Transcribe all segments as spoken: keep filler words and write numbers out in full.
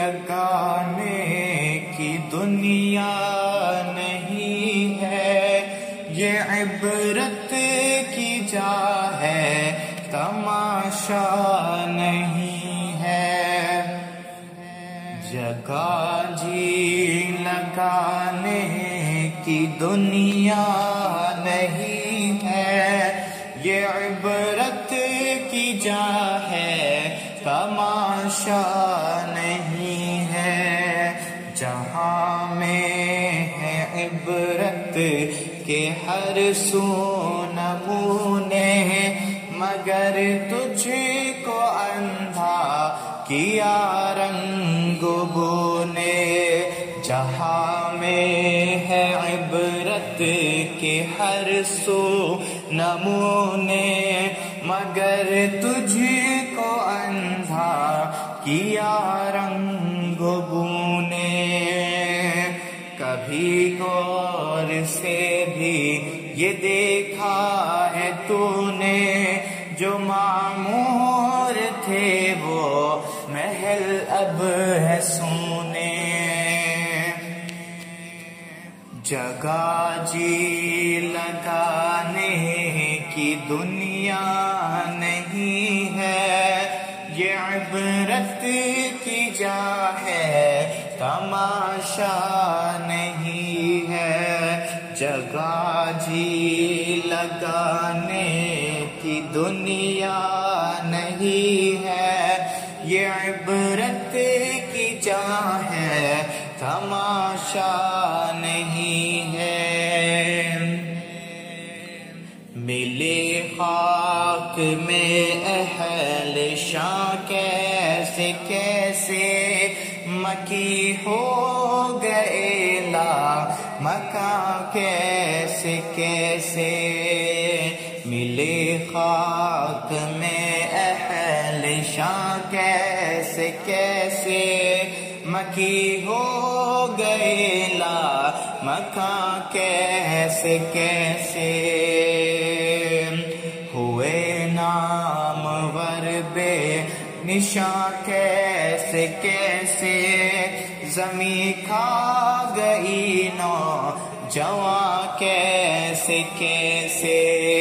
لگانے کی دنیا نہیں ہے، یہ عبرت کی جا ہے، تماشا نہیں ہے۔ جگہ جی لگانے کی دنیا نہیں ہے، یہ عبرت کی جا ہے، تماشا نہیں ہے۔ جہاں میں ہے عبرت کے ہر سو نمونے، مگر تجھ کو اندھا کیا رنگ بو نے۔ جہاں میں ہے عبرت کے ہر سو نمونے، مگر تجھ کو اندھا کیا رنگ بو نے۔ کبھی غور سے بھی یہ دیکھا ہے تو نے، جو معمور تھے وہ محل اب ہے سونے۔ جگہ جی لگانے کی دنیا نہیں ہے، یہ عبرت کی جا ہے، تماشا نہیں ہے۔ جگہ جی لگانے کی دنیا نہیں ہے، یہ عبرت کی جا ہے، تماشا نہیں ہے۔ ملے خاک میں اہل شاں کیسے کیسے، مکی ہو گئے لا مکاں کیسے کیسے۔ ملے خاک میں اہل شاں کیسے کیسے، مکی ہو گئے لا مکاں کیسے کیسے۔ ہوئے نامور بے نشاں کیسے کیسے، زمین کھا گئی نوجواں کیسے کیسے۔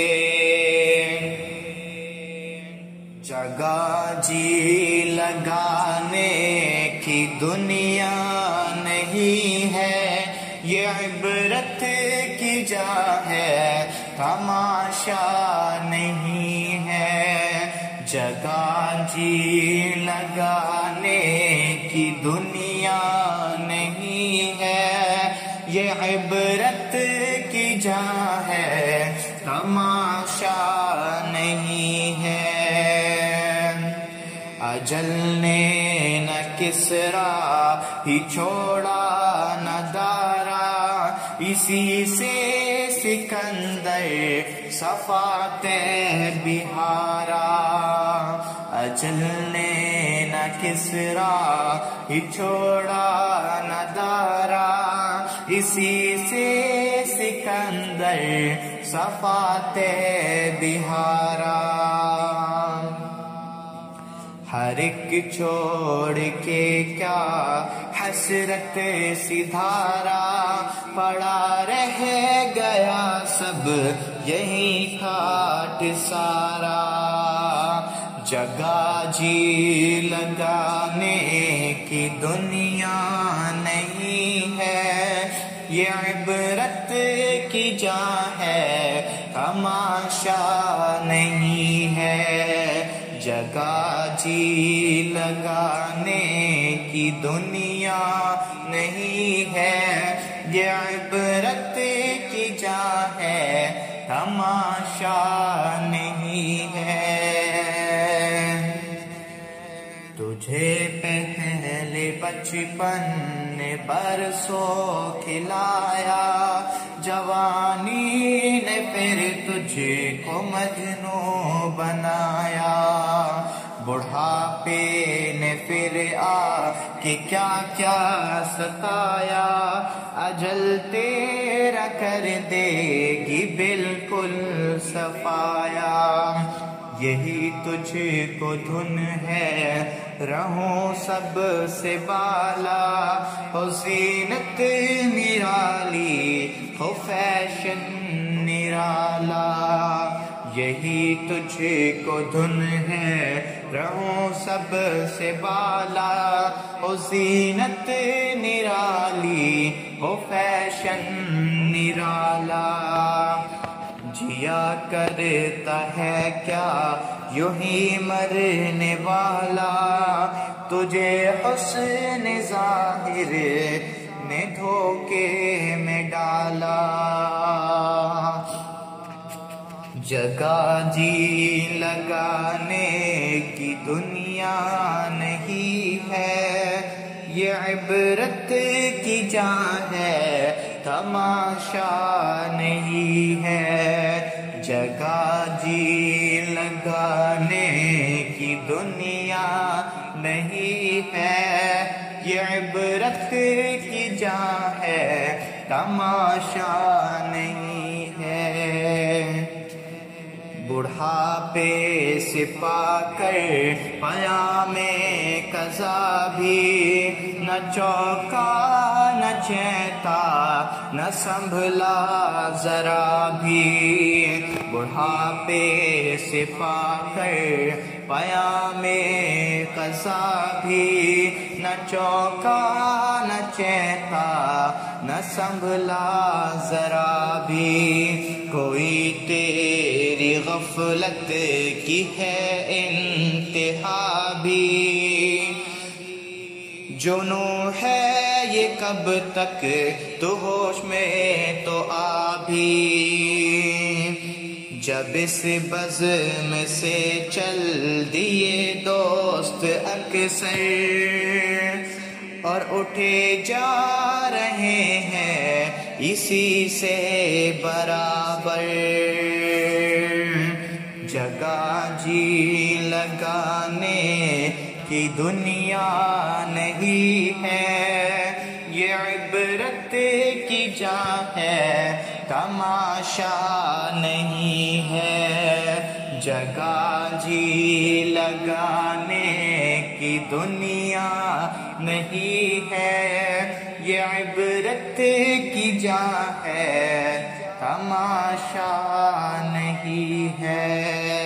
جگہ جی لگانے کی دنیا نہیں ہے، یہ عبرت کی جا ہے، تماشا نہیں ہے۔ جگہ جی لگانے کی دنیا نہیں ہے، یہ عبرت کی جا ہے، تماشا نہیں ہے۔ اجل نے نہ کسرا ہی چھوڑا نہ دارا، اسی سے سکندر صفاتے بہارا۔ اجل نے نہ کسرا ہی چھوڑا نہ دارا، اسی سے سکندر صفاتے بہارا۔ ہر ایک چھوڑ کے کیا حسرت سدھارا، پڑا رہ گیا سب یہی کھاٹ سارا۔ جگہ جی لگانے کی دنیا نہیں ہے، یہ عبرت کی جا ہے، تماشا نہیں ہے۔ جگہ جی لگانے کی دنیا نہیں ہے، یہ عبرت کی جا ہے، تماشا نہیں ہے۔ تجھے پہلے بچپن نے برسوں کھلایا، جوانی نے پھر تجھ کو مجنوں بنایا، بڑھاپے نے پھر آ کے کیا کیا ستایا، اجل تیرا کر دے گی بالکل صفایا۔ یہی تجھ کو دھن ہے رہوں سب سے بالا، ہو زینت نرالی ہو فیشن نرالا، یہی تجھ کو دھن ہے رہوں سب سے بالا، ہو زینت نرالی ہو فیشن نرالا، جیا کرتا ہے کیا یوں ہی مرنے والا، تجھے حسن ظاہر نے دھوکے میں ڈالا، جگہ جی لگانے کی دنیا نہیں ہے، یہ عبرت کی جا ہے تماشا نہیں ہے، جگہ جی لگانے کی دنیا نہیں ہے، یہ عبرت کی جا ہے تماشا نہیں ہے، بڑھاپے سے پا کر پیام قضا بھی، نہ چوکا نہ چیتا نہ سنبھلا ذرا بھی، بڑھاپے سے پا کر پیام قضا بھی، نہ چوکا نہ چیتا نہ سنبھلا ذرا بھی، کوئی تیری غفلت کی ہے انتہا بھی، جنوں ہے یہ کب تک تو ہوش میں تو آ بھی، جب اس بزم سے چل دیے دوست اکثر، اور اٹھے جا رہے ہیں اسی سے برابر، جگہ جی لگانے کی دنیا نہیں ہے، یہ عبرت کی جا ہے تماشا نہیں ہے، جگہ جی لگانے کی دنیا نہیں ہے، یہ عبرت کی جا ہے تماشا نہیں ہے۔